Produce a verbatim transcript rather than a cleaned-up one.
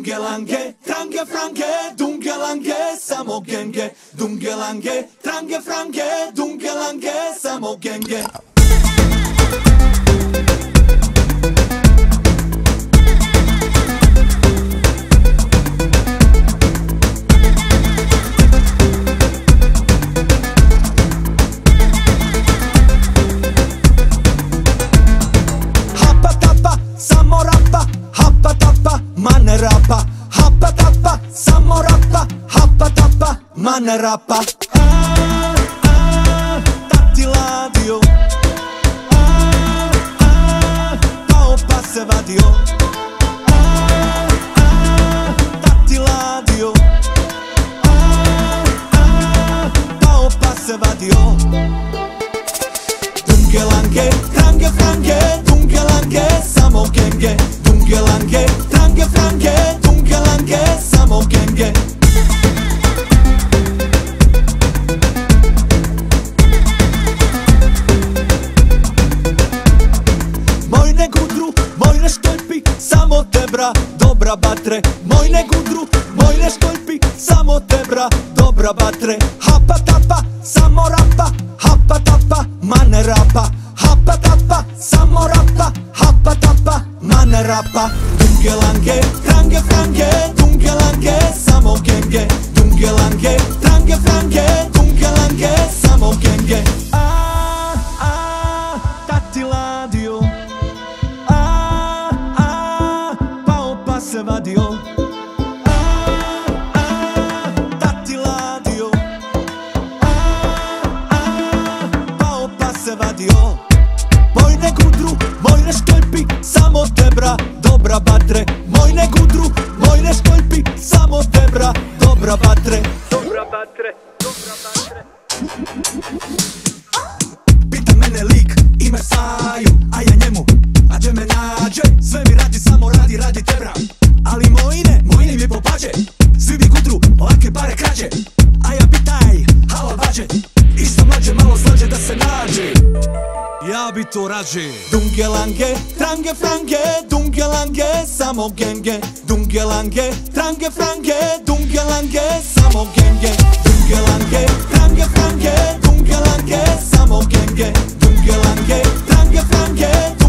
Dungelange, trange frange, dungelange, samo genge. Dungelange, trange frange, dungelange, samo genge. Samo rapa, hapa tapa, mane rapa. Hapa tapa, samo rapa, hapa tapa, mane rapa. Ah, ah, tati ladio. Ah, ah, pao pa se vadio. Ah, ah, tati ladio. Ah, ah, pao pa se vadio. Dungelange, trange frange, dungelange, samo genge. Dungelange, trange frange, dungelange, samo genge. Moj ne gudru, moj ne štojpi, samo tebra, dobra batre. Moj ne gudru, moj ne štojpi, samo tebra, dobra batre. Hapa tapa, samo rapa, hapa tapa, mane rapa. Hapa tapa, samo rapa, hapa tapa, mane rapa. Dungelange, trange frange, dungelange, samo genge. Dungelange, trange frange, dungelange, samo genge. Ah, ah, tati ladio. Ah, ah, pao pa se vadio. Ah, ah, tati ladio. Ah, ah, pao pa se vadio. Moj ne gudru, moj ne štojpi, samo tebra, dobra batre. Moj ne gudru, moj ne štojpi, samo tebra, dobra batre. Dobra batre, dobra batre. Pita mene lik, ime Saju, a ja njemu, a gdje me nađe? Sve mi radi, samo radi, radi tebra. Ali mojine, mojine mi popađe. Svi bi gudru, lake pare krađe. A ja pitaj, hala vađe. Isto mlađe, malo slađe da se nađe. Ja bi to rađe. Dungelange, trange frange, dungelange, samo genge. Dungelange, trange frange, dungelange, samo genge. Dungelange, trange frange, dungelange, samo genge. Dungelange, trange frange,